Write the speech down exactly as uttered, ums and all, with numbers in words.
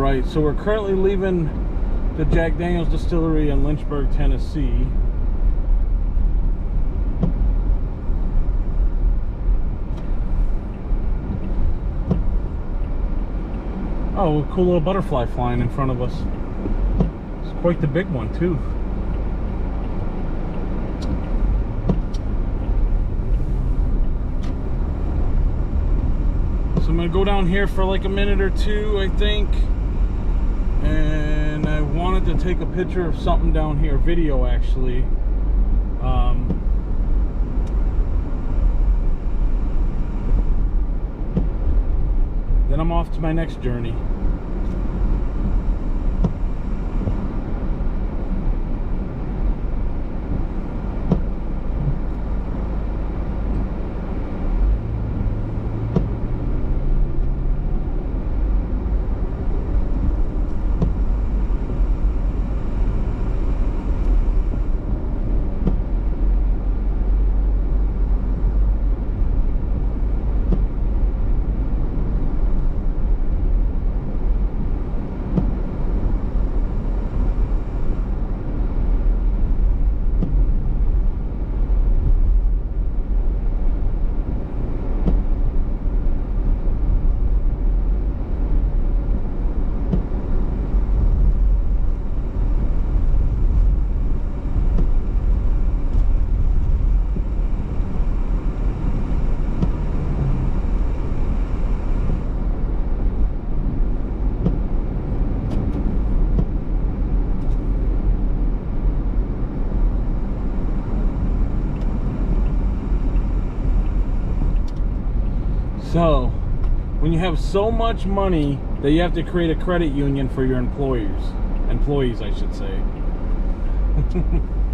Alright, so we're currently leaving the Jack Daniel's Distillery in Lynchburg, Tennessee. Oh, a cool little butterfly flying in front of us. It's quite the big one, too. So I'm gonna go down here for like a minute or two, I think. And I wanted to take a picture of something down here, video actually. Um, then I'm off to my next journey. So, when you have so much money that you have to create a credit union for your employers, employees, I should say.